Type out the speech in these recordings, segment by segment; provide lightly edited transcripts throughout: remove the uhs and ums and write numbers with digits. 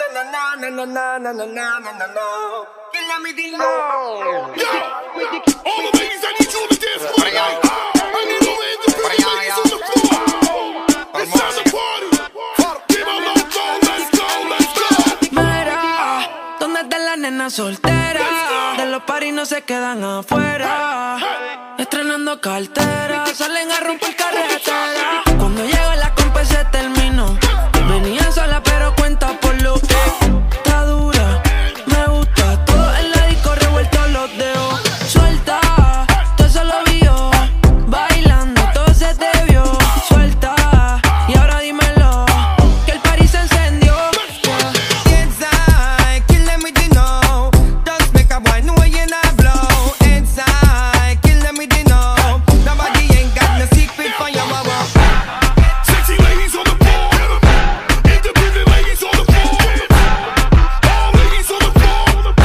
na na na na na na na na. Que la me di no. Yo, all the ladies, I need you on the dance floor tonight. I need all the independent ladies on the floor. It's time to party. Keep on loco, let's go, let's go. Mira, ¿dónde están las nenas solteras? De los paris no se quedan afuera. Estrenando cartera, salen a romper carretera. Cuando llega la compa se terminó. Venía sola pero cuenta por lo que está dura. Me gusta todo en la disco revuelto los dedos. Suelta, todo eso lo vio. Bailando, todo se te vio. Suelta, y ahora dímelo, que el party se encendió. Inside, killing me, you know. Just make a boy know you not blow. Inside, killing me, you know. Nobody ain't got no secret for your mama. Sexy ladies on the floor. Independent ladies on the floor. All ladies on the floor.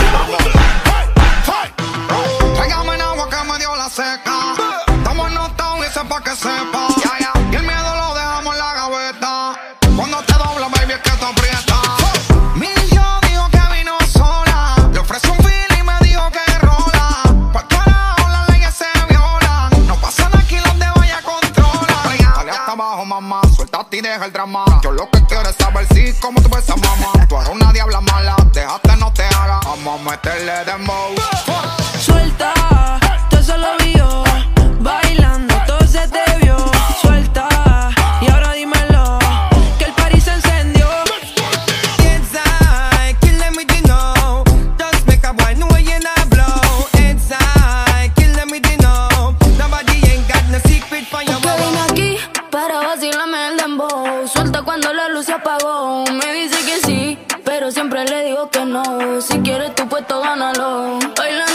Hey, hey. Tráigame el agua que me dio la seca. Estamos anotados y eso pa' que sepa. Y el miedo lo dejamos en la gaveta. Cuando te dobla, baby, es que te aprieta. Mi yo dijo que vino sola. Le ofrecí un feel y me dijo que rola. Por carajo las leyes se violan. No pasa nada aquí, los de vaya controlan. Dale hasta abajo, mamá. Suéltate y deja el drama. Yo lo que quiero es saber si como tú ves a mamá. Tú eres una diabla mala. Déjate, no te haga. Vamos a meterle dembow. Suelta, todo eso lo vio. Bailando, todo se te vio. Suelta, y ahora dímelo, que el party se encendió. Inside, killing me, you know. Just make a boy know you not blow. Inside, killing me, you know. Nobody ain't got no secret for your Que vine mama. aquí para vacilarme el dembow. Suelta cuando la luz se apagó. Me dice que sí, pero siempre le digo que no. Si quieres tu puesto, gánalo. Bailando